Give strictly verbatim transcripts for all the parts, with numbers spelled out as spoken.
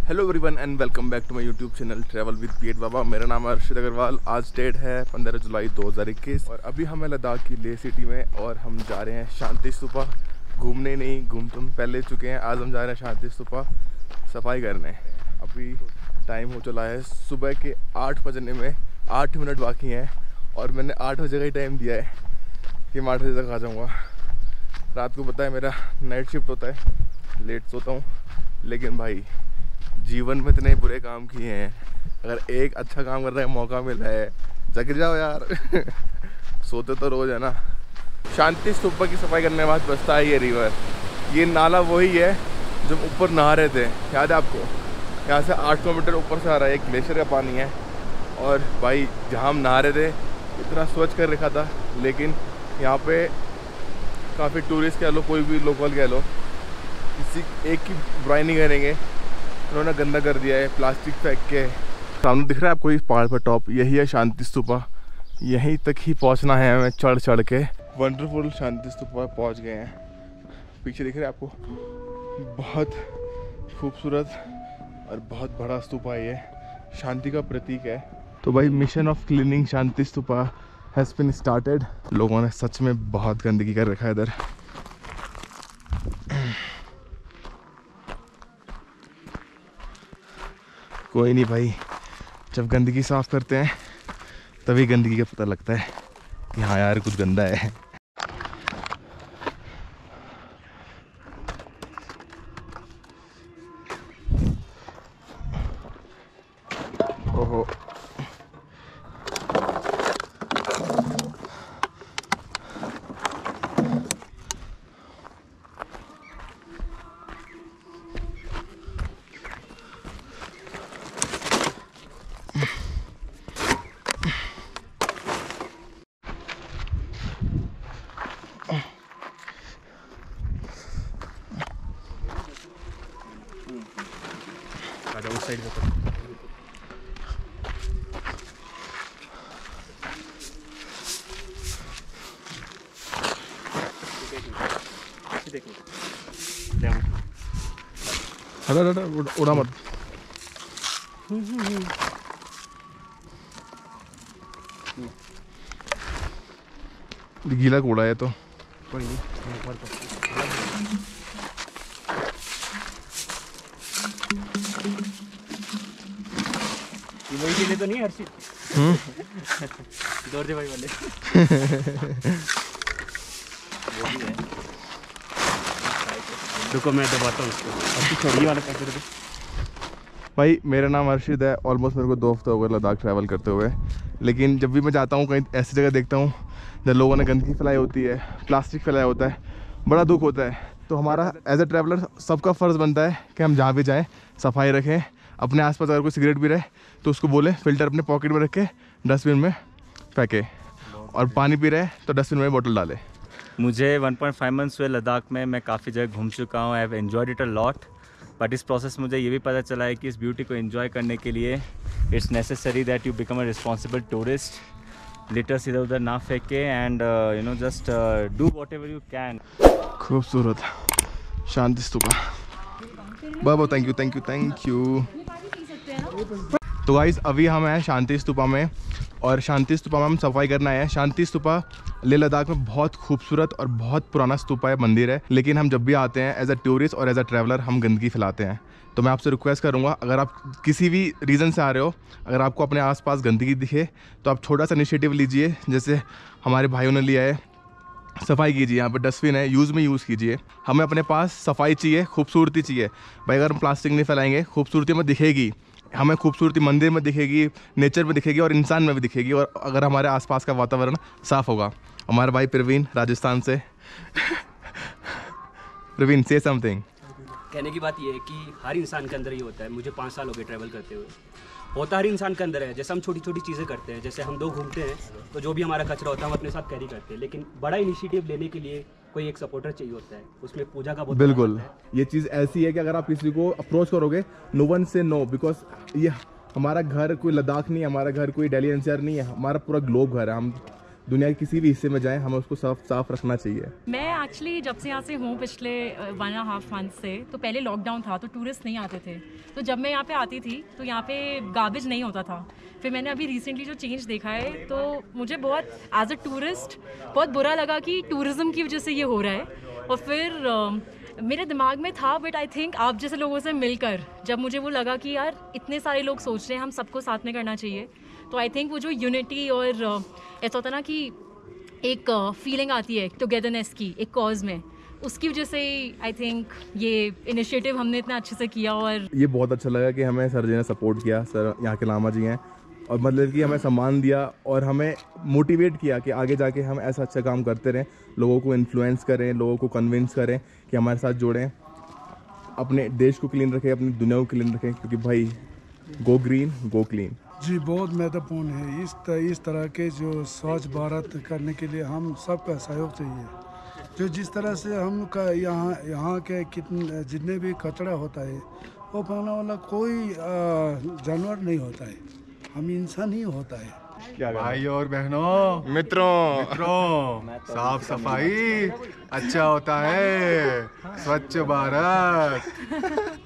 Hello everyone and welcome back to my YouTube channel travel with पीएट बाबा। मेरा नाम है अर्शद अग्रवाल। आज डेट है पंद्रह जुलाई दो हज़ार इक्कीस और अभी हम हैं लद्दाख की लेह सिटी में और हम जा रहे हैं शांति स्तूपा घूमने। नहीं घूम तुम पहले चुके हैं, आज हम जा रहे हैं शांति स्तूपा सफाई करने। अभी टाइम हो चला है सुबह के आठ बजने में आठ मिनट बाकी हैं और मैंने आठ बजे का ही टाइम दिया है कि मैं आठ बजे तक आ जाऊँगा। रात को पता है मेरा नाइट शिफ्ट होता है, लेट सोता हूँ, लेकिन भाई जीवन में इतने बुरे काम किए हैं, अगर एक अच्छा काम करने का मौका मिला है जग जाओ यार। सोते तो रोज है ना। शांति स्तूपा की सफाई करने के बाद बसता है ये रिवर। ये नाला वही है जब ऊपर नहा रहे थे, याद है आपको? यहाँ से आठ किलोमीटर ऊपर से आ रहा है, एक ग्लेशियर का पानी है। और भाई जहाँ हम नहा रहे थे इतना स्वच्छ कर रखा था, लेकिन यहाँ पे काफ़ी टूरिस्ट कह लो, कोई भी लोकल कह लो, किसी एक की बुराई नहीं करेंगे, उन्होंने गंदा कर दिया है प्लास्टिक फेंक के। सामने दिख रहा है आपको इस पहाड़ पर टॉप, यही है शांति स्तूपा। यहीं तक ही पहुंचना है हमें चढ़ चढ़ के। वंडरफुल शांति स्तूपा पहुंच गए हैं। पीछे दिख रहा है आपको, बहुत खूबसूरत और बहुत बड़ा स्तूपा है, ये शांति का प्रतीक है। तो भाई mission of cleaning Shanti Stupa has been started. लोगों ने सच में बहुत गंदगी कर रखा है इधर। कोई नहीं भाई, जब गंदगी साफ़ करते हैं तभी गंदगी का पता लगता है कि हाँ यार कुछ गंदा है। ओहो उस साइड में हटा हटा उड़ा मत। गीला कूड़ा है तो कोई नहीं। वही चीजें तो नहीं हर्षित दौड़ दे भाई वाले। रुको मैं दबाता हूँ उसको। छोड़िए वाला पैसे दे भाई। मेरा नाम अर्शिद है। ऑलमोस्ट मेरे को दो हफ्ते हो गए लद्दाख ट्रैवल करते हुए, लेकिन जब भी मैं जाता हूँ कहीं ऐसी जगह देखता हूँ जब लोगों ने गंदगी फैलाई होती है, प्लास्टिक फैलाया होता है, बड़ा दुख होता है। तो हमारा एज ए ट्रैवलर सबका फ़र्ज़ बनता है कि हम जहाँ भी जाएँ सफाई रखें। अपने आसपास अगर कोई सिगरेट भी रहे तो उसको बोले फ़िल्टर अपने पॉकेट में रख के डस्टबिन में फेंके, और पानी पी रहे तो डस्टबिन में बोतल डाले। मुझे वन पॉइंट फाइव मंथ्स हुए लद्दाख में। मैं काफ़ी जगह घूम चुका हूँ। I have enjoyed it a lot, but इस प्रोसेस मुझे ये भी पता चला है कि इस ब्यूटी को एंजॉय करने के लिए it's necessary that you become a responsible tourist. Litters इधर उधर ना फेंके and you know just do whatever you can. खूबसूरत शांति स्तूपा। बाबा thank you thank you thank you. तो गाइस अभी हम हैं शांति स्तूपा में और शांति स्तूपा में हम सफाई करना है। शांति स्तूपा लेह लद्दाख में बहुत खूबसूरत और बहुत पुराना स्तूपा है, मंदिर है, लेकिन हम जब भी आते हैं एज अ टूरिस्ट और एज अ ट्रैवलर हम गंदगी फैलाते हैं। तो मैं आपसे रिक्वेस्ट करूंगा, अगर आप किसी भी रीज़न से आ रहे हो, अगर आपको अपने आसपास गंदगी दिखे तो आप छोटा सा इनिशिएटिव लीजिए, जैसे हमारे भाइयों ने लिया है। सफाई कीजिए, यहाँ पर डस्टबिन है, यूज़ में यूज़ कीजिए। हमें अपने पास सफाई चाहिए, खूबसूरती चाहिए भाई। अगर हम प्लास्टिक नहीं फैलाएंगे, खूबसूरती में दिखेगी, हमें खूबसूरती मंदिर में दिखेगी, नेचर में दिखेगी और इंसान में भी दिखेगी। और अगर हमारे आसपास का वातावरण साफ़ होगा। हमारा भाई प्रवीण राजस्थान से। प्रवीण से समथिंग। कहने की बात ये है कि हर इंसान के अंदर ये होता है। मुझे पाँच साल हो गए ट्रैवल करते हुए। होता हर इंसान के अंदर है। जैसे हम छोटी छोटी चीज़ें करते हैं, जैसे हम दो घूमते हैं तो जो भी हमारा कचरा होता है हम अपने साथ कैरी करते हैं, लेकिन बड़ा इनिशिएटिव लेने के लिए कोई एक सपोर्टर चाहिए होता है। उसमें पूजा का बहुत बिल्कुल। ये चीज़ ऐसी है कि अगर आप किसी को अप्रोच करोगे, नो वन से नो, बिकॉज ये हमारा घर कोई लद्दाख नहीं है, हमारा घर कोई दिल्ली एनसीआर नहीं है, हमारा पूरा ग्लोब घर है। हम दुनिया के किसी भी हिस्से में जाएं हमें उसको साफ साफ रखना चाहिए। मैं एक्चुअली जब से यहाँ से हूँ पिछले वन एंड हाफ मंथ से, तो पहले लॉकडाउन था तो टूरिस्ट नहीं आते थे, तो जब मैं यहाँ पे आती थी तो यहाँ पे गार्बेज नहीं होता था। फिर मैंने अभी रिसेंटली जो चेंज देखा है तो मुझे बहुत एज अ टूरिस्ट बहुत बुरा लगा कि टूरिज़्म की वजह से ये हो रहा है। और फिर uh, मेरे दिमाग में था, बट आई थिंक आप जैसे लोगों से मिलकर जब मुझे वो लगा कि यार इतने सारे लोग सोच रहे हैं, हम सबको साथ में करना चाहिए, तो आई थिंक वो जो यूनिटी और uh, ऐसा होता ना कि एक फीलिंग uh, आती है टुगेदरनेस की एक कॉज में, उसकी वजह से आई थिंक ये इनिशिएटिव हमने इतना अच्छे से किया। और ये बहुत अच्छा लगा कि हमें सर जी ने सपोर्ट किया, सर यहाँ के लामा जी हैं, और मतलब कि हमें सम्मान दिया और हमें मोटिवेट किया कि आगे जाके हम ऐसा अच्छा काम करते रहें, लोगों को इन्फ्लुएंस करें, लोगों को कन्विंस करें कि हमारे साथ जुड़ें, अपने देश को क्लीन रखें, अपनी दुनिया को क्लीन रखें, क्योंकि भाई गो ग्रीन गो क्लीन। जी बहुत महत्वपूर्ण है। इस तरह इस तरह के जो स्वच्छ भारत करने के लिए हम सबका सहयोग चाहिए। जो जिस तरह से हम का यहाँ यहाँ के कितने जितने भी कचरा होता है वो फेंकने वाला कोई जानवर नहीं होता है, हम इंसान ही होता है। भाई और बहनों, मित्रों मित्रों, साफ सफाई अच्छा होता है, स्वच्छ भारत।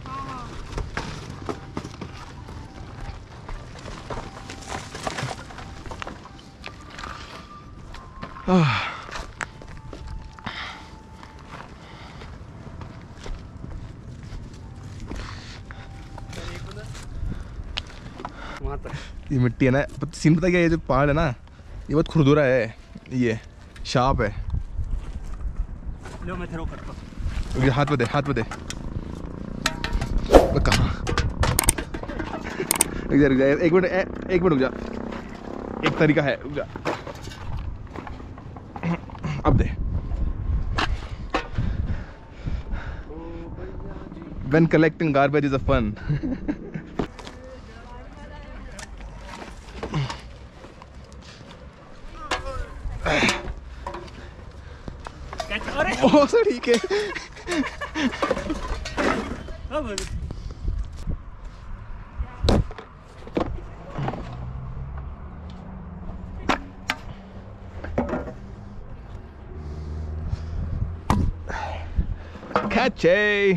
वहाँ तक ये मिट्टी है ना, सीन पता क्या, ये जो पहाड़ है ना ये बहुत खुरदुरा है, ये शार्प है। लो मैं तेरे को करता हूँ। ये हाथ पे दे, हाथ पे दे। कहाँ? रुक जा, रुक जा, एक मिनट, एक मिनट रुक जा। एक तरीका है, रुक जा। अब दे। When collecting garbage is a fun. ओ सर ठीक है। कैचे।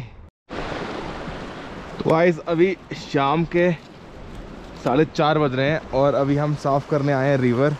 तो गाइस अभी शाम के साढ़े चार बज रहे हैं और अभी हम साफ करने आए हैं रिवर।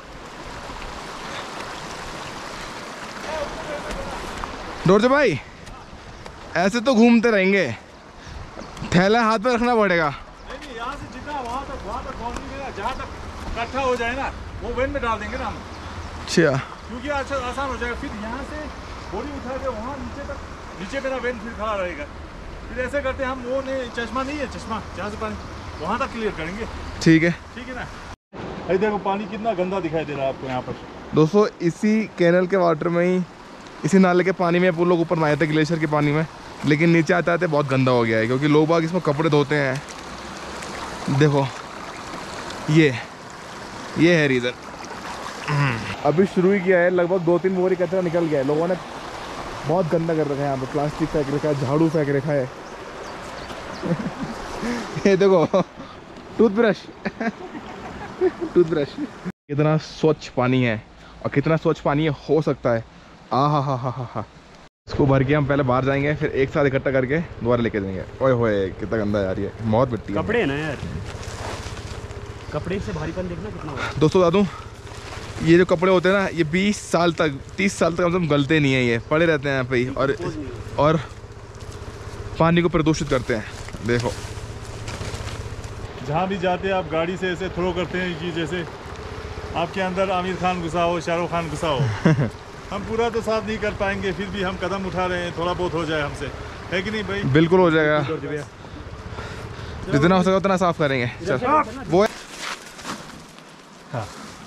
डोरजे भाई ऐसे तो घूमते रहेंगे, थैला हाथ पे रखना पड़ेगा। नहीं नहीं, यहाँ से जितना वहाँ तक वहाँ तक पहुँचने देगा, जहाँ तक इकट्ठा हो जाए ना वो वैन में डाल देंगे ना हम। अच्छा, क्योंकि अच्छा आसान हो जाएगा। फिर यहाँ से बोरी उठा के वहाँ नीचे तक, नीचे मेरा वैन फिर खड़ा रहेगा। फिर ऐसे करते हम, वो नहीं चश्मा नहीं है, चश्मा जहाँ से पानी वहाँ तक क्लियर करेंगे। ठीक है, ठीक है ना। अरे देखो पानी कितना गंदा दिखाई दे रहा है आपको यहाँ पर। दोस्तों इसी कैनल के वाटर में ही, इसी नाले के पानी में वो लोग ऊपर नहाए थे, ग्लेशियर के पानी में, लेकिन नीचे आते आते बहुत गंदा हो गया है क्योंकि लोग बाग इसमें कपड़े धोते हैं। देखो ये ये है रीज़न। अभी शुरू ही किया है, लगभग दो तीन बोरी कचरा निकल गया है। लोगों ने बहुत गंदा कर रखा है यहाँ पे, प्लास्टिक फेंक रखा है, झाड़ू फेंक रखा है। ये देखो टूथब्रश टूथब्रश। कितना स्वच्छ पानी है और कितना स्वच्छ पानी हो सकता है। आ हा हा हा हा हा। इसको भर के हम पहले बाहर जाएंगे, फिर एक साथ इकट्ठा करके दोबारा लेके जाएंगे। ओए होए कितना गंदा यार, ये बहुत मिट्टी है। कपड़े है ना यार, कपड़े से भारीपन देखना कितना होगा। दोस्तों बता दूँ, ये जो कपड़े होते हैं ना, ये बीस साल तक तीस साल तक हम गलते नहीं है, ये पड़े रहते हैं यहाँ पे ही, और और पानी को प्रदूषित करते हैं। देखो जहाँ भी जाते हैं आप गाड़ी से ऐसे थ्रो करते हैं कि जैसे आपके अंदर आमिर खान घुसा हो, शाहरुख खान घुसा हो। हम पूरा तो साफ नहीं कर पाएंगे, फिर भी हम कदम उठा रहे हैं, थोड़ा बहुत हो जाए हमसे, है कि नहीं भाई? बिल्कुल हो जाएगा, जितना हो सके उतना साफ करेंगे। चल वो हाँ।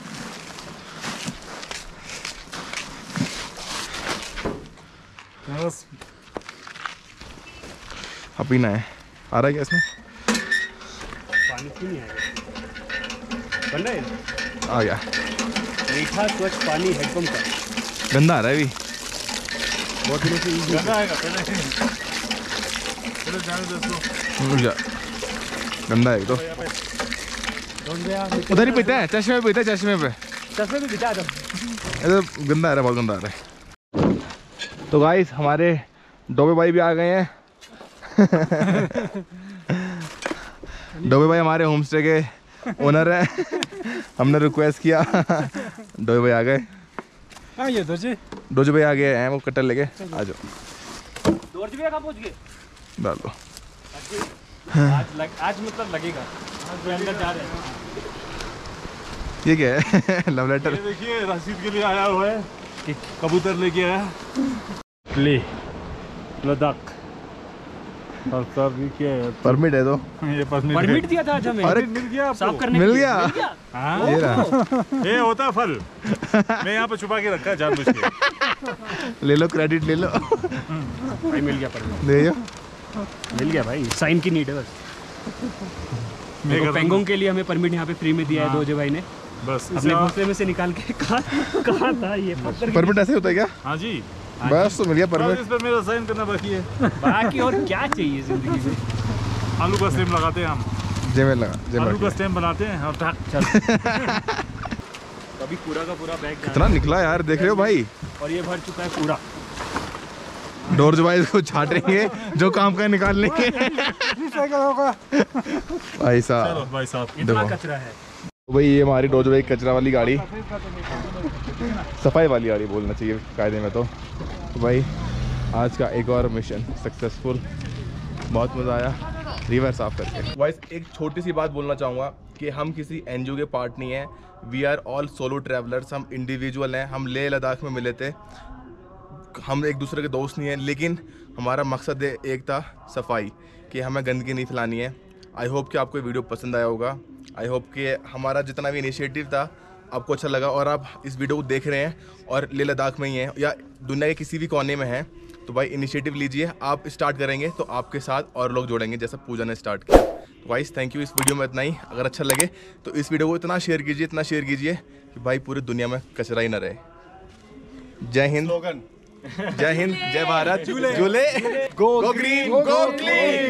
बस अब पीना है। आ रहा है क्या इसमें? पानी क्यों नहीं आएगा? बन रहा है? आ गया। मीठा स्वच्छ पानी हैंडपंप का। गंदा आ रहा है अभी बहुत दिनों से यूज गंदा आएगा पहले पहले जाने दो इसको। रुक जा, गंदा है तो उधर ही पीते हैं, चश्मे पे पीते हैं, चश्मे पे। चश्मे भी बिछा दो। ये तो गंदा आ रहा है, बहुत गंदा आ रहा है। तो गाइस हमारे डोबे भाई भी आ गए हैं। डोबे भाई हमारे होम स्टे के ओनर हैं। हमने रिक्वेस्ट किया, डोबे भाई आ गए। हाँ ये दोजे डोजे भाई आ गए हैं, वो कटर लेके आ जाओ। दौड़ भी कहाँ पहुँच गए? डाल दो। आज लग, आज मतलब लगेगा, आज अंदर जा रहे हैं। ये क्या है? Love letter. ये देखिए रसीद के लिए आया हुआ है, एक कबूतर लेके आया। ले लद्दाख और सब ये क्या है? परमिट है तो ये परमिट परमिट दिया था आज हमें। अरे मिल गया आपको? साफ करने मिल के लिए। गया? मिल गया? हाँ ये रहा। ये होता है फल। मैं यहाँ पे छुपा के रखा है जानबूझ के। ले लो, क्रेडिट ले लो। भाई मिल गया परमिट, ले जाओ। मिल गया भाई, साइन की नीड है बस। मैं कर पेंगोंग के लिए हमें परमिट यहाँ पे फ्री में दिया है दोजे भाई ने, बस अपने घोंसले में से निकाल के। कहा कहा था ये पत्थर? परमिट ऐसे होता है क्या? हाँ जी, बस तो मिल गया बस परमिट। इस पर मेरा साइन करना बाकी है। बाकी और क्या चाहिए जिंदगी में? आलू का स्टेम लगाते हैं हम, जेब में लगा, जेब में आलू का रख। स्टेम बनाते हैं और टाक। अभी पूरा का पूरा बैग जा कितना निकला यार, देख रहे हो भाई? रहा है और ये भर चुका है पूरा। डोरज भाई को छाटेंगे, जो काम का निकाल लेंगे। भाई साहब, चलो भाई साहब, इतना देखो। कचरा है। भाई ये हमारी डोरज भाई कचरा वाली गाड़ी, सफाई वाली गाड़ी बोलना चाहिए कायदे में तो। तो भाई आज का एक और मिशन सक्सेसफुल, बहुत मज़ा आया रिवर साफ करके। वाइस एक छोटी सी बात बोलना चाहूँगा कि हम किसी एनजीओ के पार्ट नहीं हैं, we are all solo travellers, हम इंडिविजुअल हैं। हम लेह लद्दाख में मिले थे, हम एक दूसरे के दोस्त नहीं हैं, लेकिन हमारा मकसद एक था सफाई, कि हमें गंदगी नहीं फैलानी है। आई होप कि आपको ये वीडियो पसंद आया होगा। आई होप कि हमारा जितना भी इनिशिएटिव था आपको अच्छा लगा, और आप इस वीडियो को देख रहे हैं और लेह लद्दाख में ही हैं या दुनिया के किसी भी कोने में हैं, तो भाई इनिशिएटिव लीजिए। आप स्टार्ट करेंगे तो आपके साथ और लोग जोड़ेंगे, जैसा पूजा ने स्टार्ट किया। तो वाइस थैंक यू। इस वीडियो में इतना ही। अगर अच्छा लगे तो इस वीडियो को इतना शेयर कीजिए, इतना शेयर कीजिए कि भाई पूरी दुनिया में कचरा ही ना रहे। जय हिंद, जय हिंद, जय भारत, झूले गो ग्रीन गो क्लीन।